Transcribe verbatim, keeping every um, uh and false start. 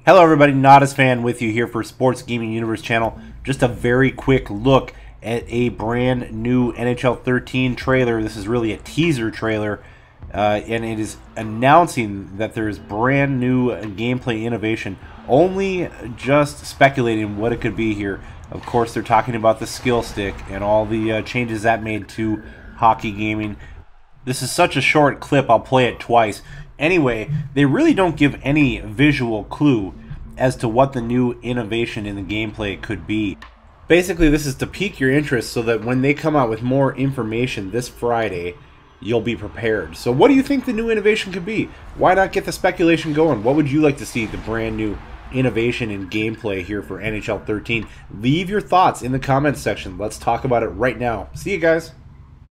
Hello everybody, NodasFan with you here for Sports Gaming Universe channel. Just a very quick look at a brand new N H L thirteen trailer. This is really a teaser trailer, uh, and it is announcing that there is brand new gameplay innovation. Only just speculating what it could be here. Of course, they're talking about the skill stick and all the uh, changes that made to hockey gaming. This is such a short clip, I'll play it twice. Anyway, they really don't give any visual clue as to what the new innovation in the gameplay could be. Basically, this is to pique your interest so that when they come out with more information this Friday, you'll be prepared. So what do you think the new innovation could be? Why not get the speculation going? What would you like to see the brand new innovation in gameplay here for N H L thirteen? Leave your thoughts in the comments section. Let's talk about it right now. See you guys.